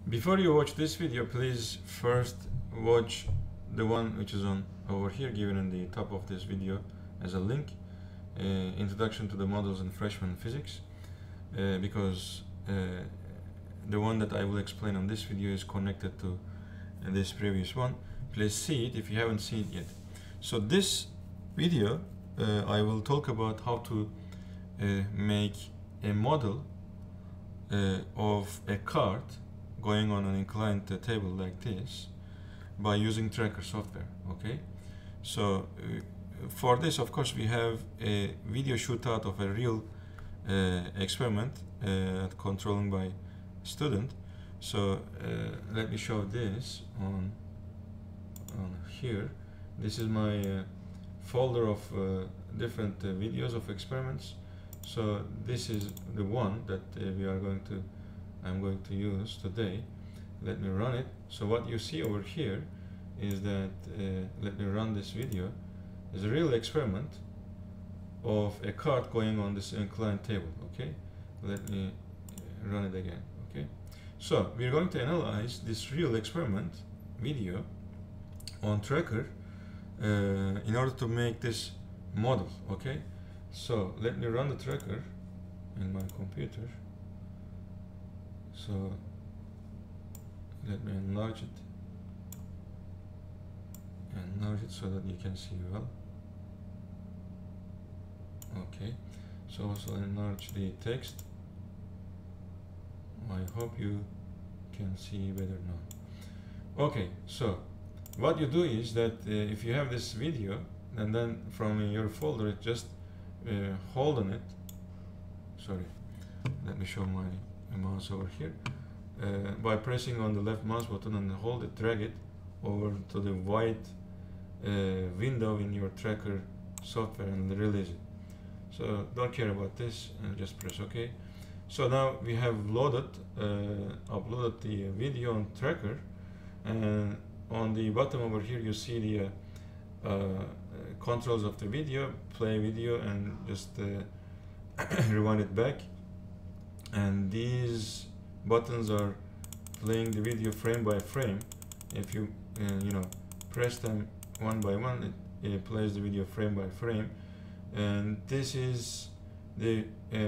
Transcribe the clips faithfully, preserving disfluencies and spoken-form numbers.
Before you watch this video, please first watch the one which is on over here, given in the top of this video as a link, uh, Introduction to the Models in Freshman Physics, uh, because uh, the one that I will explain on this video is connected to uh, this previous one. Please see it if you haven't seen it yet. So this video, uh, I will talk about how to uh, make a model uh, of a cart going on an inclined uh, table like this by using tracker software. Okay, so uh, for this, of course, we have a video shootout of a real uh, experiment uh, controlling by student. So uh, let me show this on on here. This is my uh, folder of uh, different uh, videos of experiments. So this is the one that uh, we are going to I'm going to use today. Let me run it. So what you see over here is that uh, let me run this video. Is a real experiment of a cart going on this inclined table. Okay, let me run it again. Okay, so we're going to analyze this real experiment video on tracker uh, in order to make this model. Okay, so let me run the tracker in my computer. So let me enlarge it, enlarge it so that you can see well. Okay, so also enlarge the text. I hope you can see better now. Okay, so what you do is that uh, if you have this video, and then from your folder, just uh, hold on it. Sorry, let me show my mouse over here. Uh, by pressing on the left mouse button and hold it, drag it over to the white uh, window in your tracker software and release it. So don't care about this and just press OK. So now we have loaded, uh, uploaded the video on tracker, and on the bottom over here you see the uh, uh, controls of the video, play video, and just uh, rewind it back. And these buttons are playing the video frame by frame. If you uh, you know press them one by one, it, it plays the video frame by frame. And this is the uh,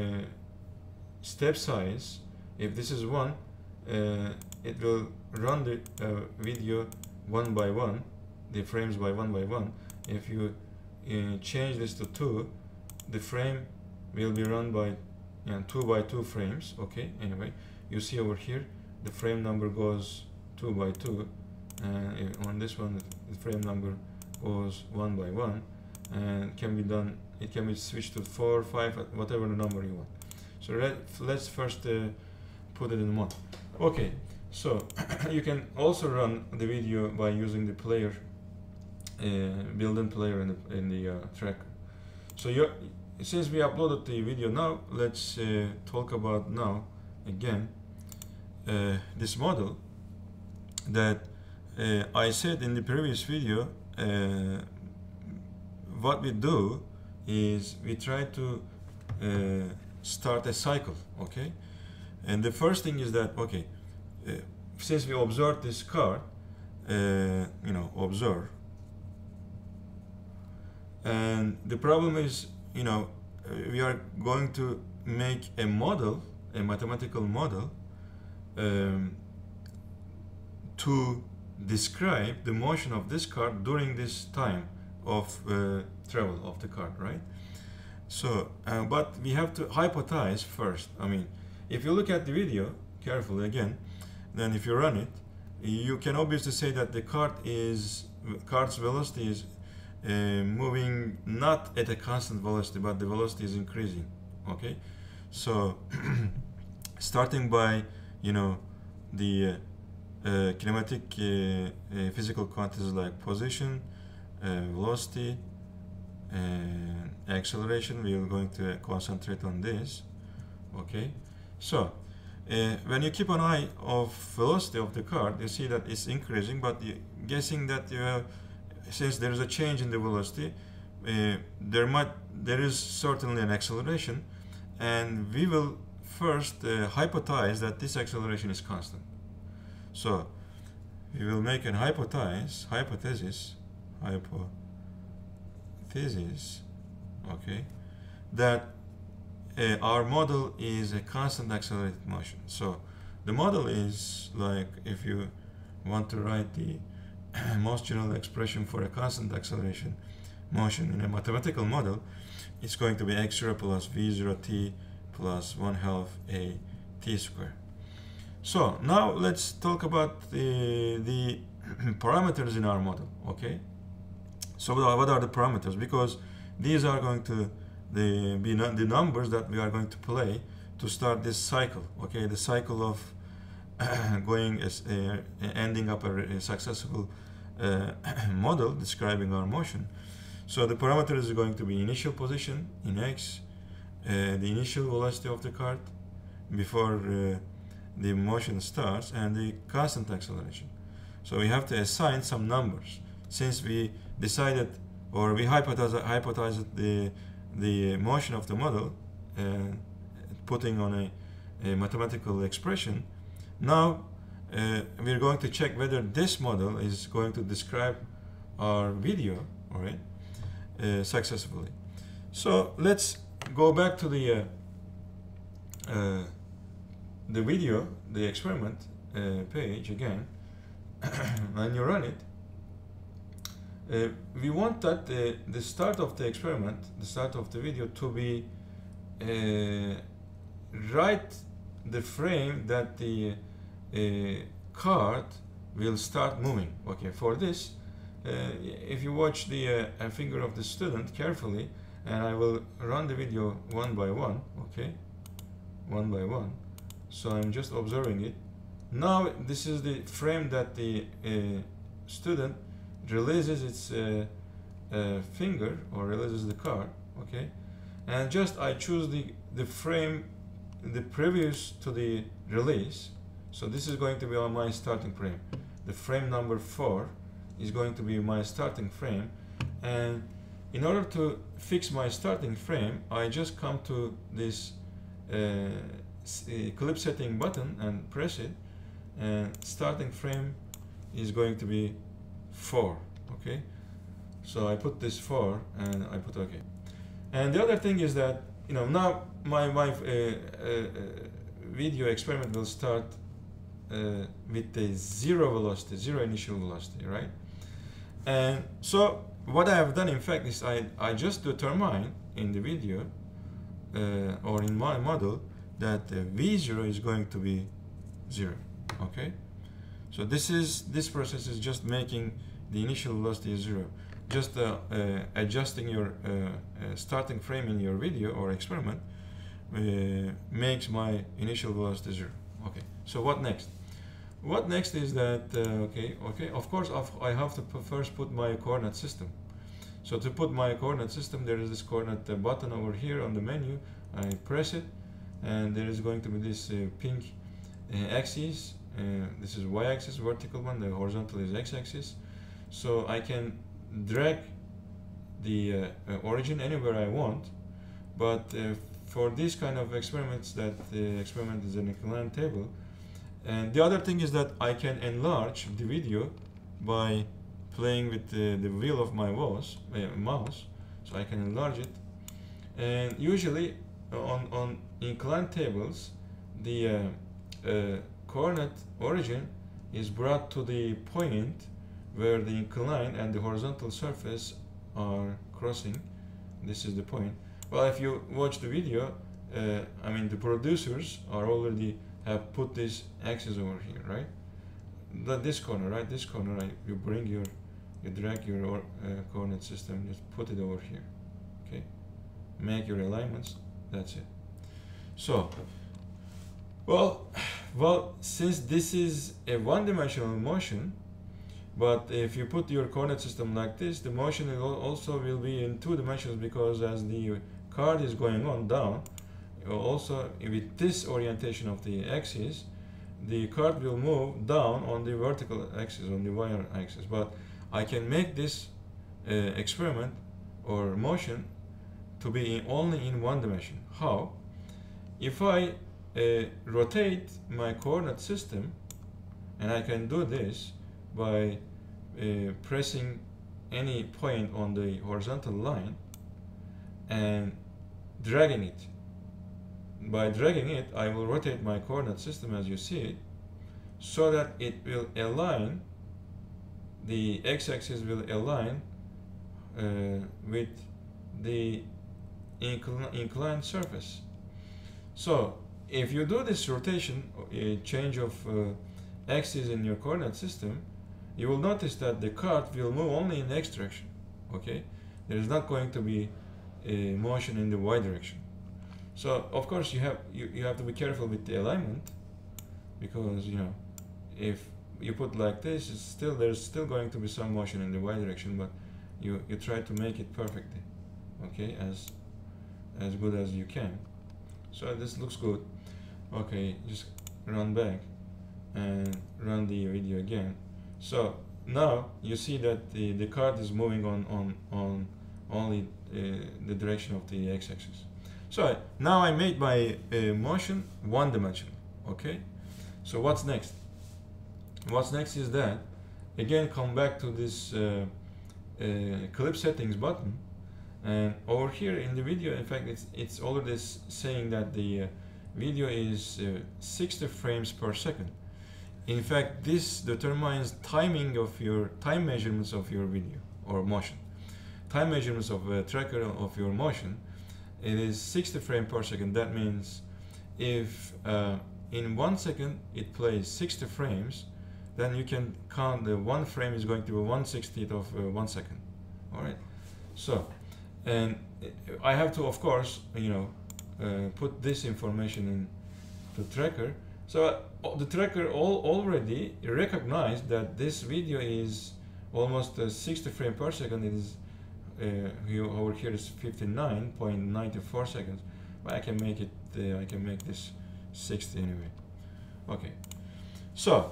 step size. If this is one, uh, it will run the uh, video one by one, the frames by one by one. If you uh, change this to two, the frame will be run by and two by two frames. Okay, anyway, you see over here the frame number goes two by two, and uh, on this one the frame number goes one by one, and can be done it can be switched to four, five, whatever the number you want. So let, let's first uh, put it in one. Okay, so you can also run the video by using the player, uh, built-in player in the, in the uh, tracker. So you're Since we uploaded the video now, let's uh, talk about now again uh, this model that uh, I said in the previous video. Uh, what we do is we try to uh, start a cycle. Okay, and the first thing is that okay, uh, since we observe this card, uh, you know, observe, and the problem is, you know, uh, we are going to make a model, a mathematical model, um, to describe the motion of this card during this time of uh, travel of the card, right? So, uh, but we have to hypothesize first. I mean, if you look at the video carefully again, then if you run it, you can obviously say that the cart is, cart's velocity is Uh, moving not at a constant velocity, but the velocity is increasing. Okay, so starting by, you know, the uh, uh, kinematic uh, uh, physical quantities like position, uh, velocity, and acceleration, we are going to concentrate on this. Okay, so uh, when you keep an eye of velocity of the cart, you see that it's increasing, but you guessing that you have, since there is a change in the velocity, uh, there might there is certainly an acceleration, and we will first uh, hypothesize that this acceleration is constant. So we will make an hypothesis, hypothesis, hypothesis, okay, that uh, our model is a constant accelerated motion. So the model is like, if you want to write the most general expression for a constant acceleration motion in a mathematical model, it's going to be x zero plus v zero t plus one half a t square. So now let's talk about the, the parameters in our model, okay? So what are the parameters? Because these are going to the, be the numbers that we are going to play to start this cycle, okay? The cycle of going as uh, ending up a, a successful uh, model describing our motion. So the parameters is going to be initial position in x, uh, the initial velocity of the cart before uh, the motion starts, and the constant acceleration. So we have to assign some numbers since we decided, or we hypothesized, hypothesized the the motion of the model, uh, putting on a, a mathematical expression. Now uh, we're going to check whether this model is going to describe our video, all right, uh, successfully. So let's go back to the uh, uh, the video, the experiment uh, page again. When you run it, uh, we want that the, the start of the experiment, the start of the video, to be uh, right the frame that the uh, cart will start moving. Okay, for this, uh, if you watch the uh, finger of the student carefully, and I will run the video one by one, okay, one by one. So I'm just observing it. Now this is the frame that the uh, student releases its uh, uh, finger, or releases the card, okay, and just I choose the the frame the previous to the release. So this is going to be on my starting frame. The frame number four is going to be my starting frame, and in order to fix my starting frame, I just come to this uh, clip setting button and press it, and starting frame is going to be four, okay? So I put this four and I put okay. And the other thing is that, you know, now my, my uh, uh, video experiment will start uh, with the zero velocity, zero initial velocity, right? And so what I have done, in fact, is I, I just determine in the video uh, or in my model that uh, v zero is going to be zero, okay? So this is this process is just making the initial velocity zero, just uh, uh, adjusting your uh, uh, starting frame in your video or experiment uh, makes my initial velocity zero. Okay, so what next? What next is that, uh, okay, okay, of course I have to first put my coordinate system. So to put my coordinate system, there is this coordinate uh, button over here on the menu. I press it, and there is going to be this uh, pink uh, axis. Uh, this is y-axis, vertical one, the horizontal is x-axis. So I can drag the uh, uh, origin anywhere I want, but uh, for these kind of experiments, that the experiment is an inclined table. And the other thing is that I can enlarge the video by playing with the, the wheel of my mouse, uh, mouse, so I can enlarge it. And usually on, on inclined tables, the uh, uh, coordinate origin is brought to the point where the inclined and the horizontal surface are crossing. This is the point. Well, if you watch the video, uh, I mean the producers are already have put this axis over here, right? That this corner, right? This corner, right? You bring your, you drag your uh, coordinate system, just put it over here, okay? Make your alignments. That's it. So, well, well, since this is a one-dimensional motion, but if you put your coordinate system like this, the motion will also will be in two dimensions, because as the card is going on down, also with this orientation of the axis, the card will move down on the vertical axis, on the y-axis. But I can make this uh, experiment or motion to be in only in one dimension. How? If I uh, rotate my coordinate system And I can do this by uh, pressing any point on the horizontal line and dragging it. By dragging it, I will rotate my coordinate system as you see it, so that it will align, the x-axis will align uh, with the incl inclined surface. So if you do this rotation, a change of uh, axis in your coordinate system, you will notice that the cart will move only in the x direction. Okay, there is not going to be a motion in the y direction. So of course you have you, you have to be careful with the alignment, because you know, if you put like this, it's still there's still going to be some motion in the y direction, but you you try to make it perfectly, okay, as as good as you can. So this looks good. Okay, just run back and run the video again. So now you see that the the cart is moving on on on only uh, the direction of the x-axis. So now I made my uh, motion one dimensional. Okay, so what's next? What's next is that, again, come back to this uh, uh, clip settings button, and over here in the video, in fact, it's it's already saying that the uh, video is uh, sixty frames per second. In fact, this determines timing of your time measurements of your video or motion. Time measurements of a tracker of your motion, it is sixty frames per second. That means if uh, in one second it plays sixty frames, then you can count the one frame is going to be one sixtieth of uh, one second. All right. So, and I have to, of course, you know, uh, put this information in the tracker. So uh, the tracker all already recognized that this video is almost uh, sixty frames per second. It is uh, here, over here is fifty-nine point nine four seconds, but I can make it. Uh, I can make this sixty anyway. Okay. So,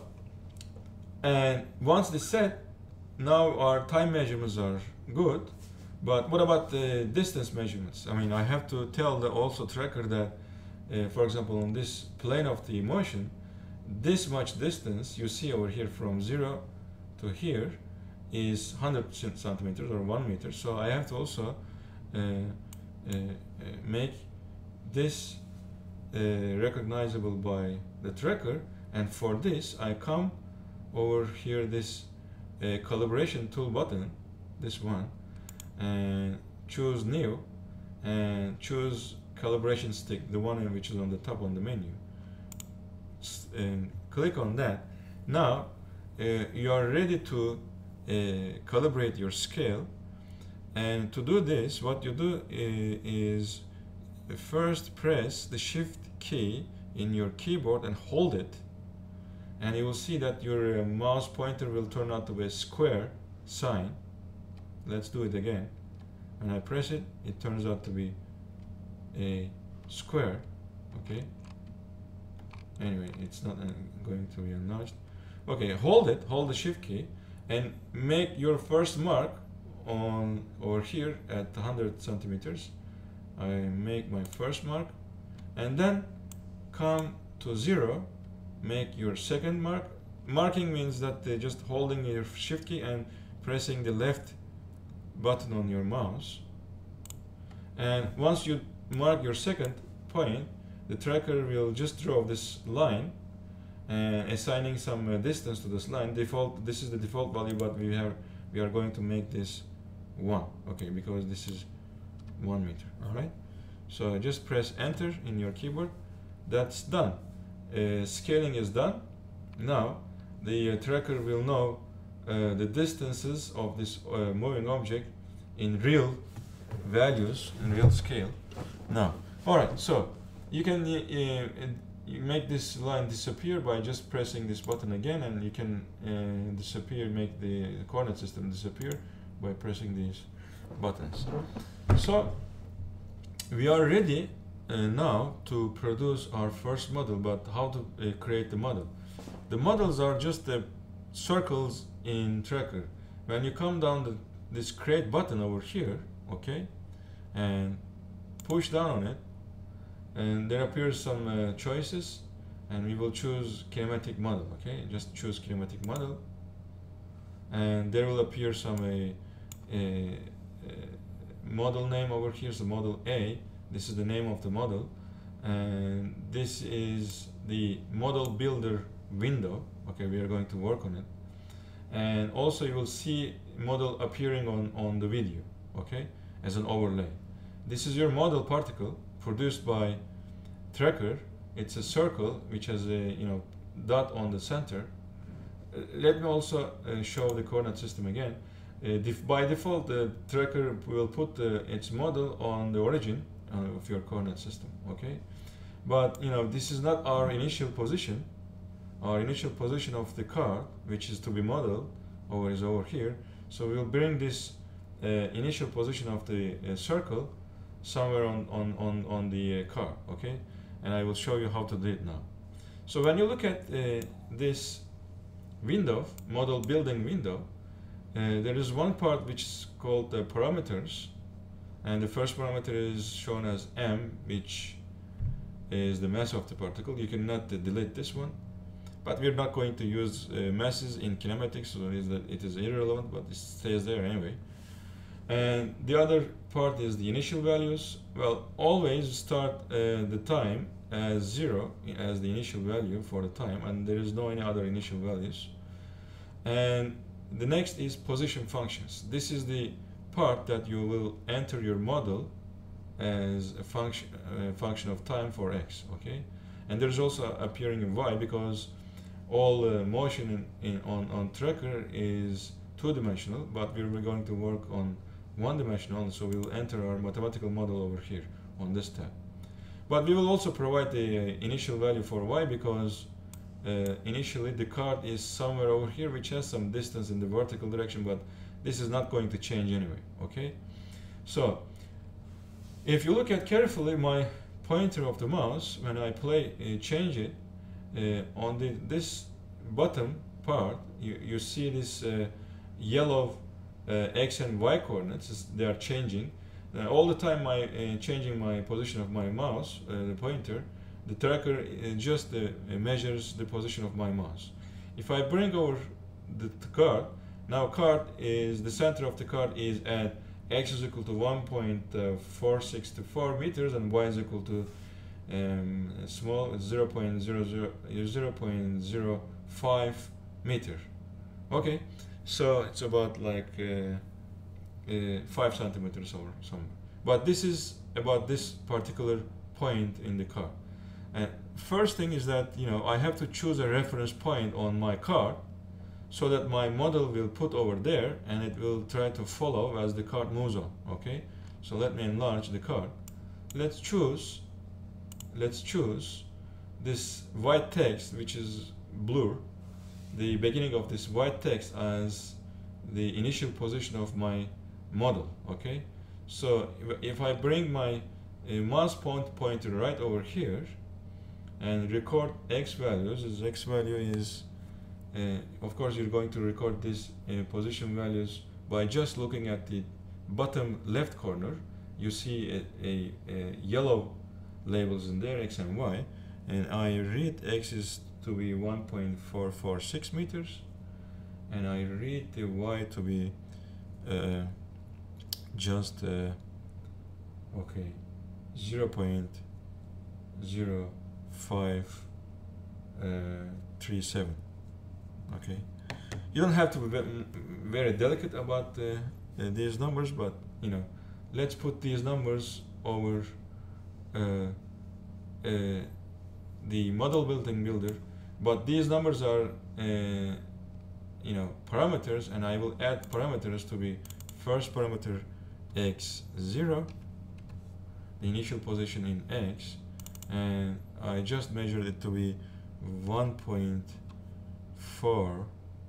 and once this set, now our time measurements are good. But what about the distance measurements? I mean, I have to tell the also tracker that, uh, for example, on this plane of the motion, this much distance you see over here from zero to here is one hundred centimeters or one meter. So I have to also uh, uh, make this uh, recognizable by the tracker, and for this I come over here, this uh, calibration tool button, this one, and choose new and choose calibration stick, the one which is on the top on the menu, and click on that. Now uh, you are ready to uh, calibrate your scale, and to do this what you do is first press the shift key in your keyboard and hold it, and you will see that your uh, mouse pointer will turn out to be a square sign. Let's do it again. When I press it, it turns out to be a square. Okay. Anyway, it's not uh, going to be notched. Okay, hold it, hold the shift key, and make your first mark on over here at one hundred centimeters. I make my first mark, and then come to zero, make your second mark. Marking means that uh, just holding your shift key and pressing the left button on your mouse. And once you mark your second point, the tracker will just draw this line and assigning some uh, distance to this line. Default, this is the default value, but we have we are going to make this one, okay, because this is one meter. All right, so just press enter in your keyboard. That's done. Uh, scaling is done. Now the uh, tracker will know uh, the distances of this uh, moving object in real values, in real scale. Now, all right, so you can uh, uh, you make this line disappear by just pressing this button again, and you can uh, disappear, make the coordinate system disappear by pressing these buttons. So we are ready uh, now to produce our first model. But how to uh, create the model? The models are just the circles in tracker. When you come down the, this create button over here, okay, and push down on it, and there appears some uh, choices, and we will choose kinematic model. Okay, just choose kinematic model, and there will appear some a, a, a model name over here. So model A, this is the name of the model, and this is the model builder window. Okay, we are going to work on it, and also you will see model appearing on on the video, okay, as an overlay. This is your model particle produced by Tracker. It's a circle which has a, you know, dot on the center. Uh, let me also uh, show the coordinate system again. Uh, def by default, the Tracker will put uh, its model on the origin uh, of your coordinate system, okay? But, you know, this is not our initial position. Our initial position of the card, which is to be modeled, over is over here. So we'll bring this uh, initial position of the uh, circle somewhere on, on, on, on the uh, card, okay? And I will show you how to do it now. So when you look at uh, this window, model building window, uh, there is one part which is called the parameters, and the first parameter is shown as m, which is the mass of the particle. You cannot uh, delete this one, but we're not going to use uh, masses in kinematics, so it is, that it is irrelevant, but it stays there anyway. And the other part is the initial values. Well, always start uh, the time as zero as the initial value for the time, and there is no any other initial values. And the next is position functions. This is the part that you will enter your model as a function uh, function of time for x, okay? And there's also appearing in y, because all uh, motion in, in on on Tracker is two-dimensional, but we're going to work on one-dimensional, so we will enter our mathematical model over here on this tab. But we will also provide the uh, initial value for y, because uh, initially the card is somewhere over here, which has some distance in the vertical direction, but this is not going to change anyway, okay? So if you look at carefully my pointer of the mouse, when I play uh, change it uh, on the this bottom part, you, you see this uh, yellow uh, x and y coordinates. They are changing uh, all the time. My uh, changing my position of my mouse, uh, the pointer, the Tracker uh, just uh, measures the position of my mouse. If I bring over the, the card, now card is the center of the card is at x is equal to one point four six two four meters, and y is equal to um, small zero point zero zero five meter. Okay, so it's about like uh, uh, five centimeters or somewhere. But this is about this particular point in the card. And first thing is that, you know, I have to choose a reference point on my card, so that my model will put over there and it will try to follow as the card moves on. Okay, so let me enlarge the card. Let's choose let's choose this white text, which is blur, the beginning of this white text as the initial position of my model. Okay, so if I bring my uh, mouse point pointer right over here and record x values, as x value is Uh, of course, you're going to record these uh, position values by just looking at the bottom left corner. You see a, a, a yellow labels in there, x and y, and I read x is to be one point four four six meters, and I read the y to be uh, just uh, okay zero point zero five three seven. Okay, you don't have to be very delicate about uh, uh, these numbers, but you know, let's put these numbers over uh, uh, the model building builder. But these numbers are uh, you know, parameters, and I will add parameters to be first parameter x zero, the initial position in x, and I just measured it to be one point four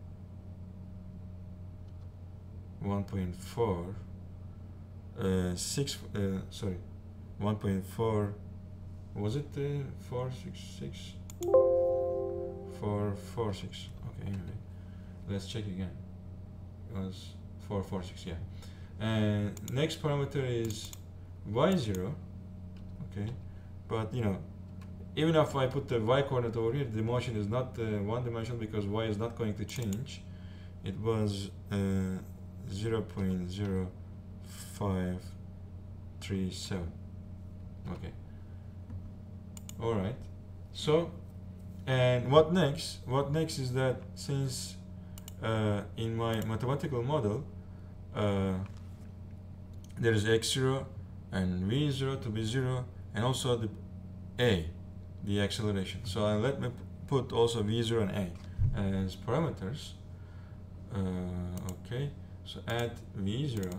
one point four uh, six uh, sorry one point four, was it uh, four six six four four six? Okay, anyway, let's check again. It was four four six, yeah. And next parameter is y zero. Okay, but you know, even if I put the y coordinate over here, the motion is not uh, one dimensional because y is not going to change. It was uh, zero point zero five three seven. Okay. All right. So, and what next? What next is that since uh, in my mathematical model uh, there is x zero and v zero to be zero, and also the a, the acceleration. So uh, let me put also v zero and a as parameters. Uh, okay, so add v zero,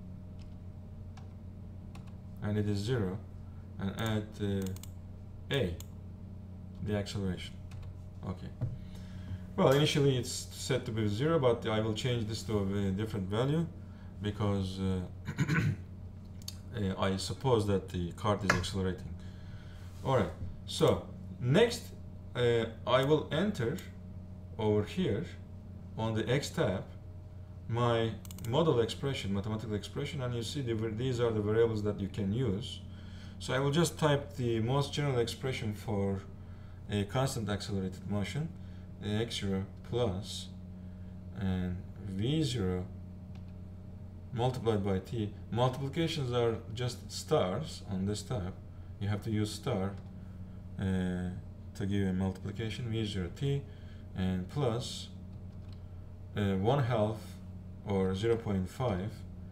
and it is zero, and add uh, a, the acceleration. Okay. Well, initially it's set to be zero, but I will change this to a different value because uh, uh, I suppose that the cart is accelerating. All right. So next, uh, I will enter over here on the X tab my model expression, mathematical expression, and you see the, these are the variables that you can use. So I will just type the most general expression for a constant accelerated motion, x zero plus and v zero multiplied by t. Multiplications are just stars on this tab. You have to use star uh, to give a multiplication, v zero t, and plus uh, one half or zero point five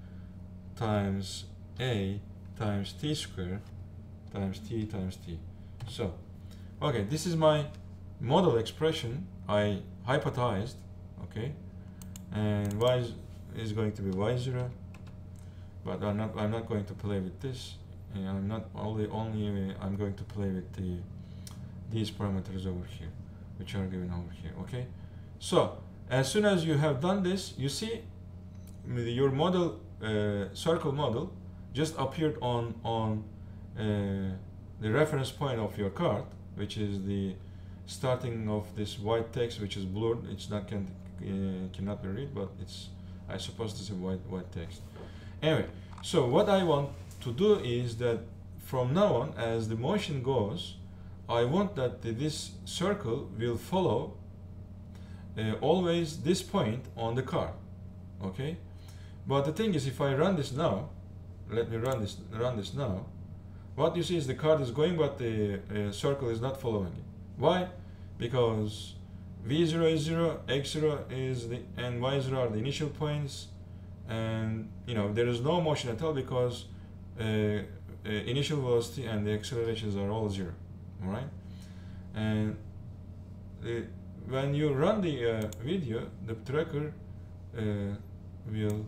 times a times t squared times t times t. So, okay, this is my model expression I hypothesized, okay, and y is, is going to be y zero, but I'm not I'm not going to play with this. And I'm not only only uh, I'm going to play with the these parameters over here, which are given over here. Okay, so as soon as you have done this, you see your model uh, circle model just appeared on on uh, the reference point of your card, which is the starting of this white text, which is blurred. It's not can uh, cannot be read, but it's I suppose this is white white text. Anyway, so what I want to do is that from now on, as the motion goes, I want that the, this circle will follow uh, always this point on the card. Okay, but the thing is, if I run this now, let me run this run this now. What you see is the card is going, but the uh, circle is not following it. Why? Because v zero is zero, x zero is the and y zero are the initial points, and you know there is no motion at all because uh, uh, initial velocity and the accelerations are all zero. All right, and the, when you run the uh, video, the tracker uh, will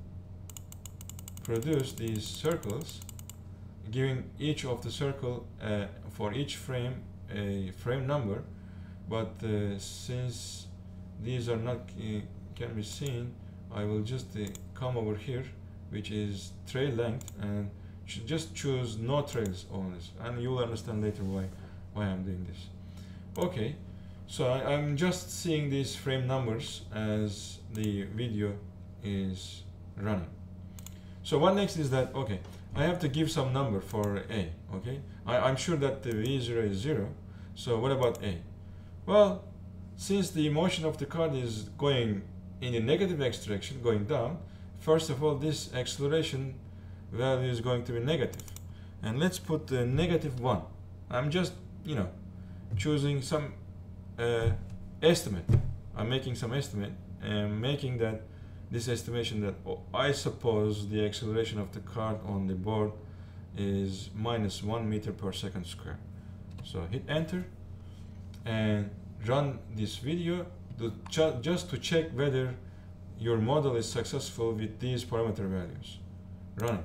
produce these circles, giving each of the circle uh, for each frame a frame number, but uh, since these are not uh, can be seen, I will just uh, come over here, which is trail length, and should just choose no trails on this, and you will understand later why why I'm doing this. Okay, so I, I'm just seeing these frame numbers as the video is running. So what next is that, okay, I have to give some number for a. Okay, I, I'm sure that the v zero is zero. So what about a? Well, since the motion of the card is going in the negative x direction, going down, first of all, this acceleration value is going to be negative. And let's put the negative one. I'm just, you know, choosing some uh, estimate. I'm making some estimate and making that this estimation that oh, I suppose the acceleration of the card on the board is minus one meter per second square. So hit enter and run this video to just to check whether your model is successful with these parameter values. Running.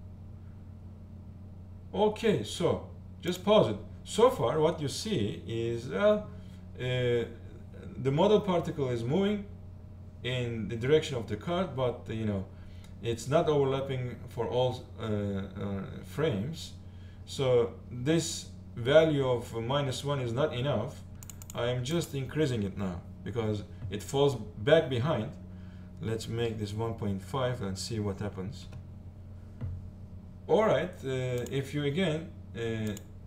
Okay, so just pause it. So far what you see is uh, uh, the model particle is moving in the direction of the card, but uh, you know it's not overlapping for all uh, uh, frames. So this value of uh, minus one is not enough. I am just increasing it now because it falls back behind. Let's make this one point five and see what happens. All right, uh, if you again uh,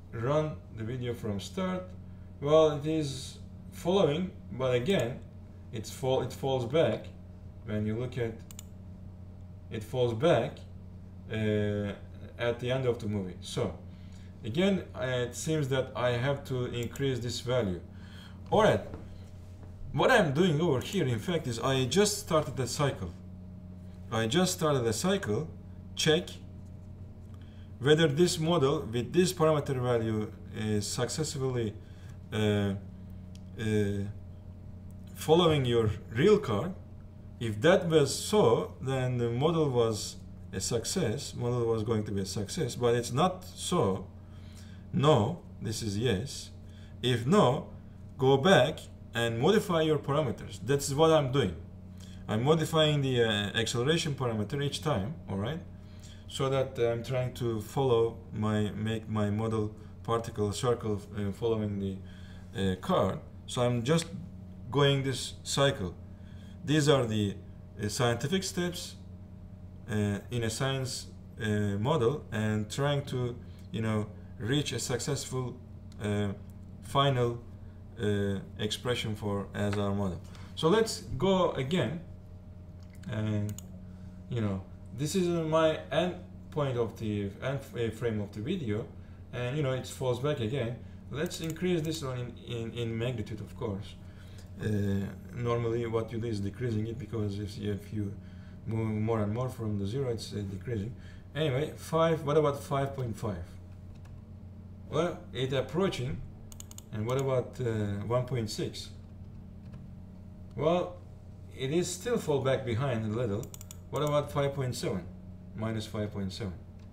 run the video from start, well, it is following, but again, it's fall, it falls back. When you look at, it falls back uh, at the end of the movie. So again, uh, it seems that I have to increase this value. All right, what I'm doing over here, in fact, is I just started the cycle. I just started the cycle, check whether this model with this parameter value is successfully uh, uh, following your real card. If that was so, then the model was a success, model was going to be a success, but it's not so. No, this is yes. If no, go back and modify your parameters. That's what I'm doing. I'm modifying the uh, acceleration parameter each time, all right? So that uh, I'm trying to follow my, make my model particle circle uh, following the uh, card. So I'm just going this cycle. These are the uh, scientific steps uh, in a science uh, model, and trying to, you know, reach a successful uh, final uh, expression for as our model. So let's go again, and you know, this is my end point of the end frame of the video, and you know, it falls back again. Let's increase this one in, in, in magnitude, of course. Uh, normally what you do is decreasing it, because if you, if you move more and more from the zero, it's uh, decreasing. Anyway, five, what about five point five? Well, it's approaching. And what about uh, one point six? Well, it is still fall back behind a little. What about five point seven? Minus five point seven.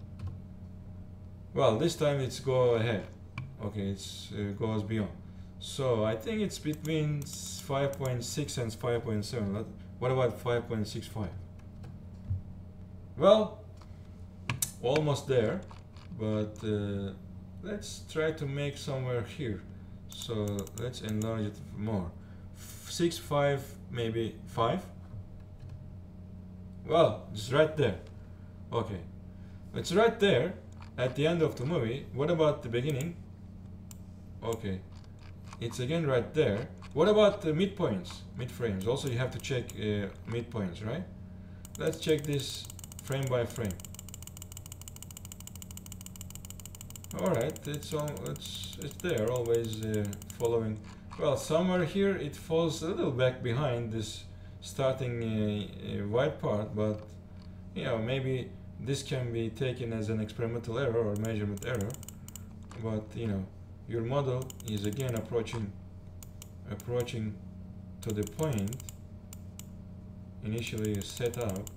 Well, this time it's go ahead. Okay, it's uh, goes beyond. So I think it's between five point six and five point seven. What about five point six five? Well, almost there, but uh, let's try to make somewhere here. So let's enlarge it more. six, five, maybe five. Well, it's right there. Okay, it's right there at the end of the movie. What about the beginning? Okay, it's again right there. What about the midpoints, mid frames? Also, you have to check uh, midpoints, right? Let's check this frame by frame. All right, it's all it's it's there, always uh, following. Well, somewhere here it falls a little back behind this starting uh, uh, white part, but you know, maybe this can be taken as an experimental error or measurement error. But you know, your model is again approaching approaching to the point initially set up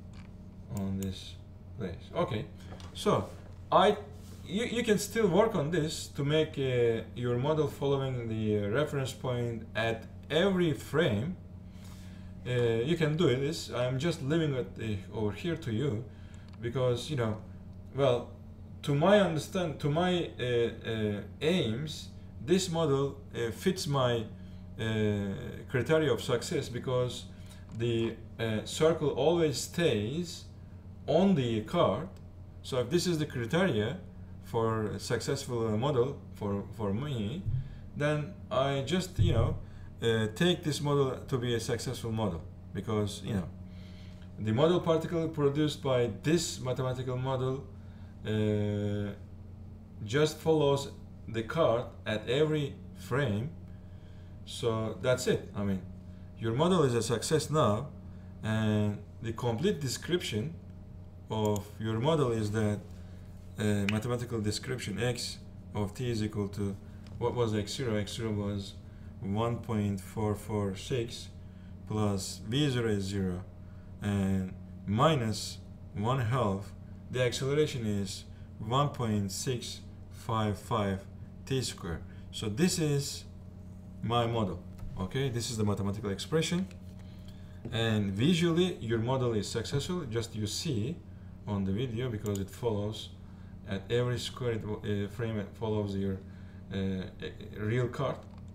on this place. Okay, so I you, you can still work on this to make uh, your model following the uh, reference point at every frame. Uh, you can do this. I'm just leaving it uh, over here to you, because you know, well, to my understand, to my uh, uh, aims, this model uh, fits my uh, criteria of success, because the uh, circle always stays on the card. So if this is the criteria for a successful uh, model for for me, then I just, you know, uh, take this model to be a successful model, because you know, the model particle produced by this mathematical model uh, just follows the card at every frame. So that's it. I mean, your model is a success now, and the complete description of your model is that uh, mathematical description x of t is equal to, what was x zero? X zero was one point four four six plus v zero is zero, and minus one half, the acceleration is one point six five five t squared. So this is my model. Okay, this is the mathematical expression, and visually your model is successful. Just you see on the video, because it follows at every square uh, frame, it follows your uh, real card,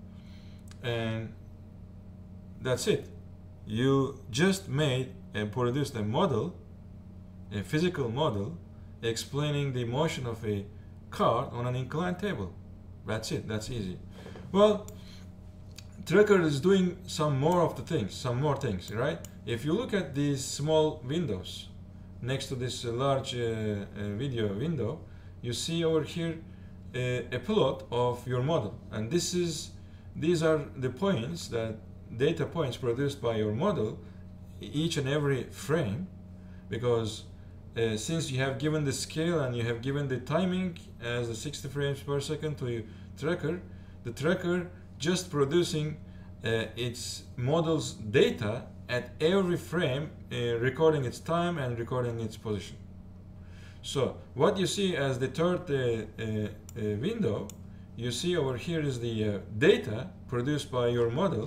and that's it. You just made and produced a model, a physical model, explaining the motion of a card on an inclined table. That's it. That's easy. Well, Tracker is doing some more of the things, some more things, right? If you look at these small windows next to this uh, large uh, uh, video window, you see over here uh, a plot of your model, and this is these are the points, that data points produced by your model each and every frame, because uh, since you have given the scale and you have given the timing as the sixty frames per second to your Tracker, the Tracker just producing uh, its model's data at every frame, uh, recording its time and recording its position. So what you see as the third uh, uh, uh, window, you see over here is the uh, data produced by your model,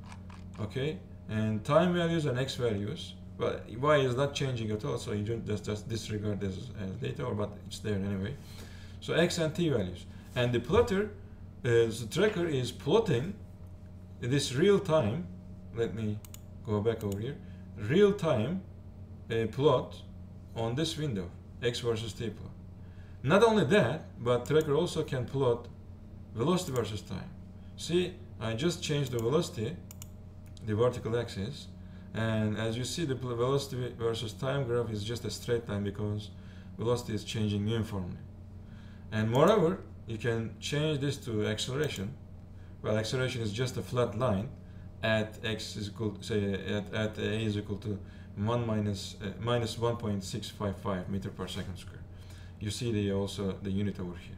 okay, and time values and x values. But y is not changing at all, so you don't just, just disregard this as data, or but it's there anyway. So x and t values, and the plotter, uh, the Tracker is plotting this real time. Let me go back over here. Real time uh, plot on this window, x versus t plot. Not only that, but Tracker also can plot velocity versus time. See, I just changed the velocity, the vertical axis, and as you see, the velocity versus time graph is just a straight line because velocity is changing uniformly. And moreover, you can change this to acceleration. Well, acceleration is just a flat line at x is equal to, say at, at a is equal to one minus uh, minus one point six five five meter per second square. You see the also the unit over here,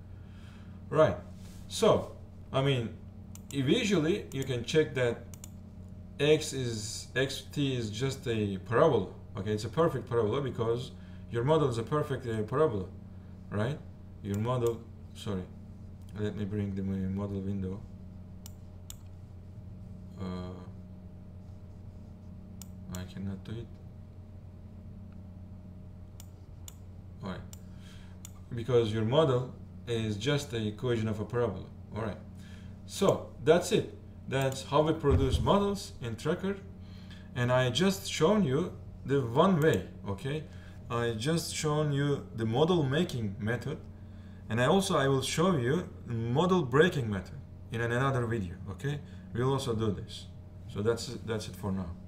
right? So I mean, visually you can check that x is xt is just a parabola. Okay, it's a perfect parabola because your model is a perfect uh, parabola, right? Your model, sorry, let me bring the model window. Uh, I cannot do it. Alright, because your model is just a equation of a parabola. Alright, so that's it. That's how we produce models in Tracker, and I just shown you the one way. Okay, I just shown you the model making method, and I also I will show you the model breaking method in another video. Okay, we'll also do this. So that's that's it for now.